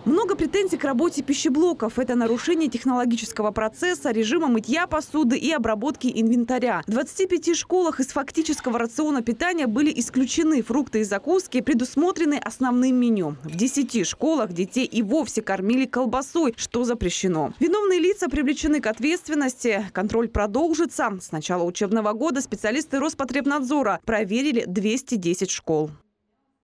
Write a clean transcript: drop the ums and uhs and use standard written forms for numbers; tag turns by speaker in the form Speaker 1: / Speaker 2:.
Speaker 1: Много претензий к работе пищеблоков. Это нарушение технологического процесса, режима мытья посуды и обработки инвентаря. В 25 школах из фактического рациона питания были исключены фрукты и закуски, предусмотрены основным меню. В 10 школах детей и вовсе кормили колбасой, что запрещено. Виновные лица привлечены к ответственности. Контроль продолжится. С начала учебного года специалисты Роспотребнадзора проверили 210 школ.